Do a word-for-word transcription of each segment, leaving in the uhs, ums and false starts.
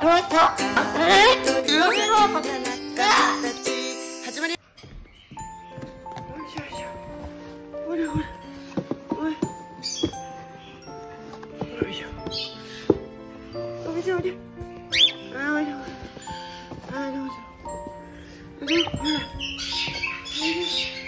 始まり。よいしょよいしょ。ほらほら。おい。よいしょ。おいしょおいしょ。ああおいしょ。ああどうぞ。どうぞ。ほら。おいしょ。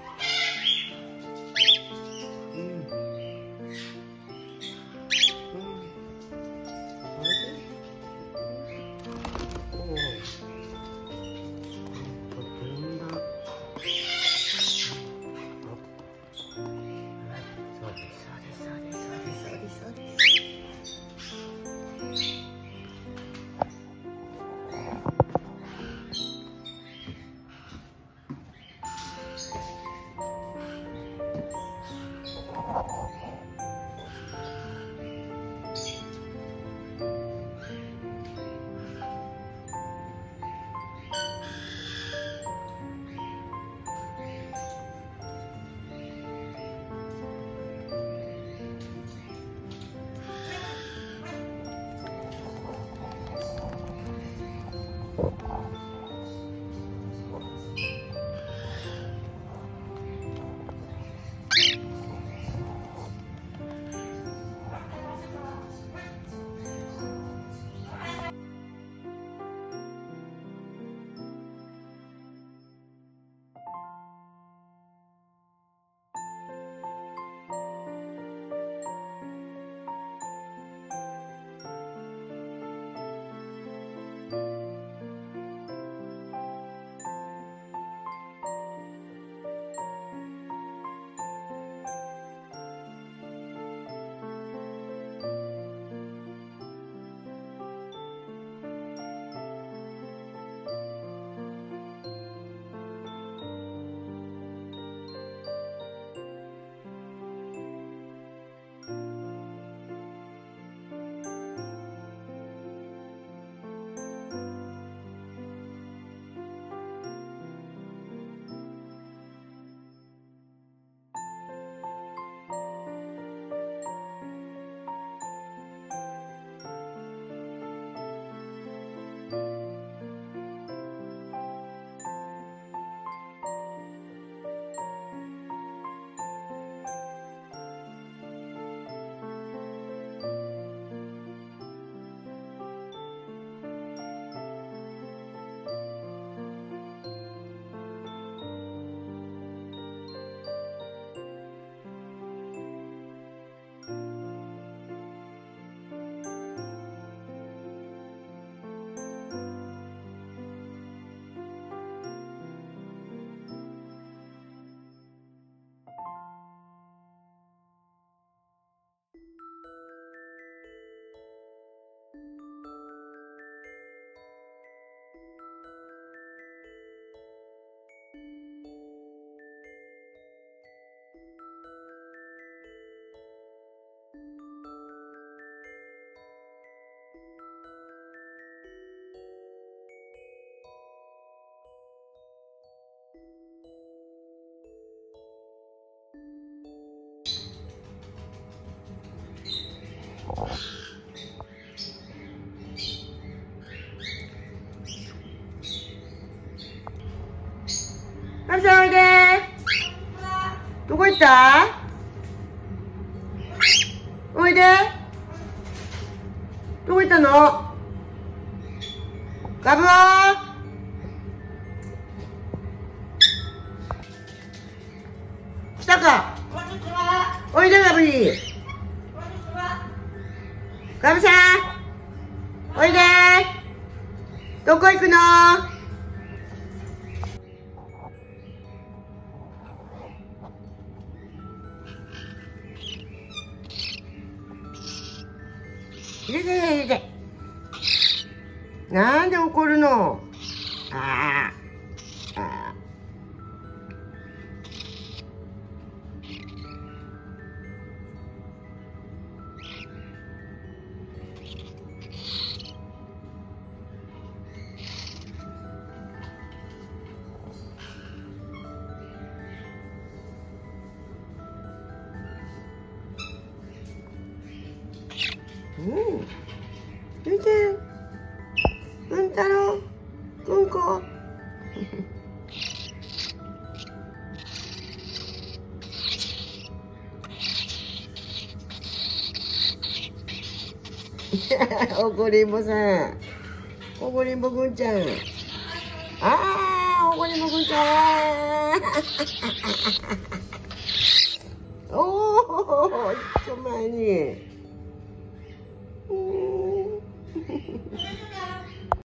マリさんおいで。どこ行った？おいで。どこ行ったの？ガブオ来たか。おいでガブリ。ガブさんおいで。どこ行くの？入れて入れて。なんで怒るの？ああ。ああ。うん。ゆいちゃん。 太郎くんこおこりんぼさん、おこりんぼくんちゃん、あー、おこりんぼくんちゃんおー、一丁前に。